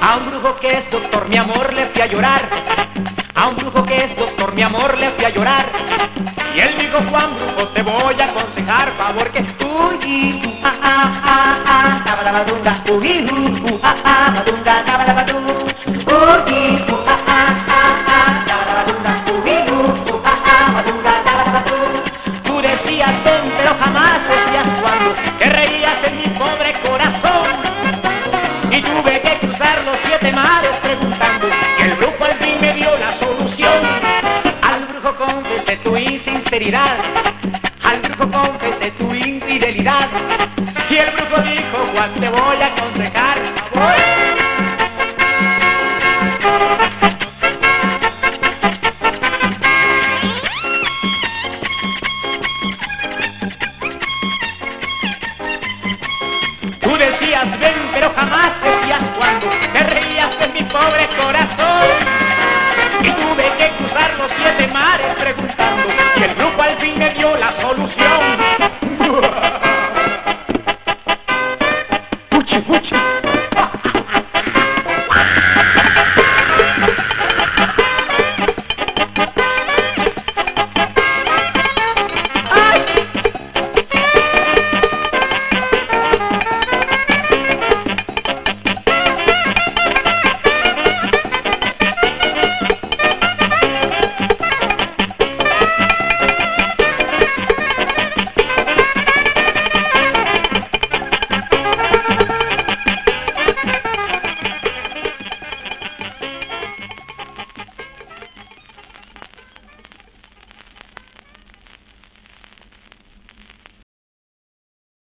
A un brujo que es doctor, mi amor, le fui a llorar. A un brujo que es doctor, mi amor, le fui a llorar. Y él dijo: Juan Brujo, te voy a aconsejar, favor que uy, tabalabadunga, uy, badunga, tabalabadú, uy, tabalabadunga, uy, badunga, tabalabadú. Tú decías don, pero jamás decías cuándo, te reías en mi pobre corazón. Y tuve que cruzar los 7 mares preguntando, y el brujo al fin me dio la solución. Al brujo confesé tu insinceridad, al brujo confesé tu infidelidad, y el brujo dijo: Juan, te voy a aconsejar.